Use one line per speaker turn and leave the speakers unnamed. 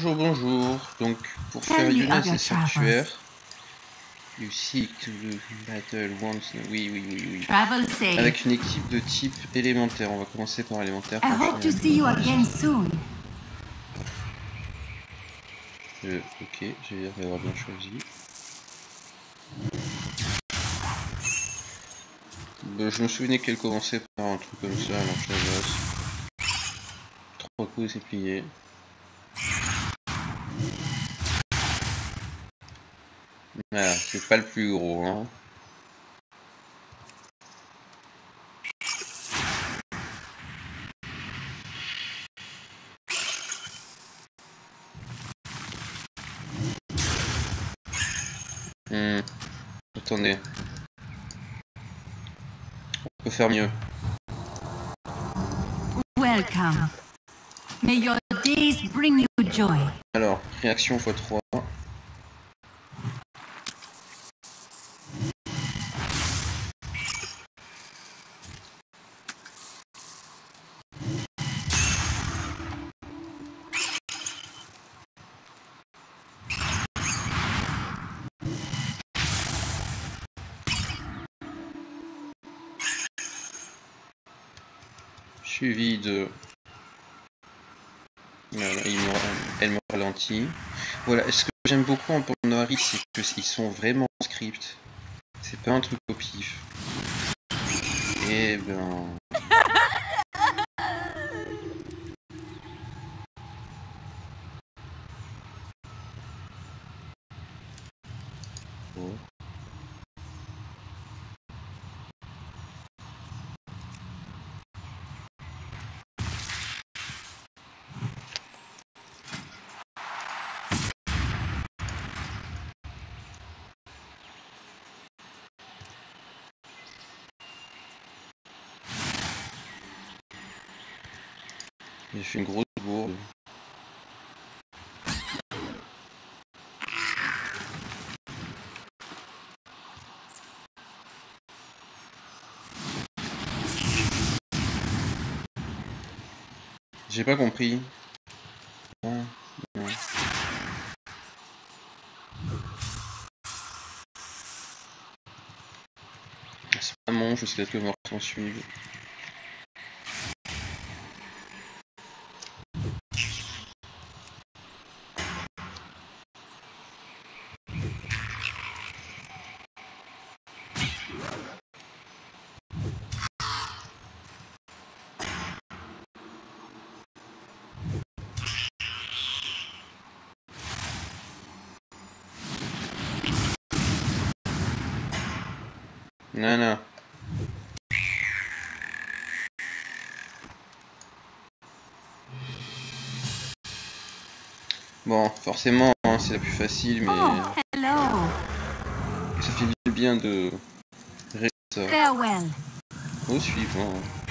Bonjour, bonjour. Donc, pour faire Younes et Sanctuaire, you seek to battle once. Oui, oui, oui, oui. Avec une équipe de type élémentaire. On va commencer par élémentaire.
I hope to see you again soon.
Ok, j'ai l'air d'avoir bien choisi. Je me souvenais qu'elle commençait par un truc comme ça, alors je la bosse. 3 coups, c'est plié. Voilà, c'est pas le plus gros, hein. Attendez. On peut faire mieux.
Welcome. May your days bring you joy.
Alors, réaction x3. Suivi de... Voilà, elle me ralentit. Voilà, ce que j'aime beaucoup en Pornoari, c'est qu'ils sont vraiment script. C'est pas un truc au pif. Et ben... Oh. J'ai fait une grosse bourde. J'ai pas compris. Non, non. C'est pas mon jusqu'à ce que le mort s'en suive. Non, non. Bon, forcément, hein, c'est la plus facile, mais ça fait du bien de réussir ça. Au suivant.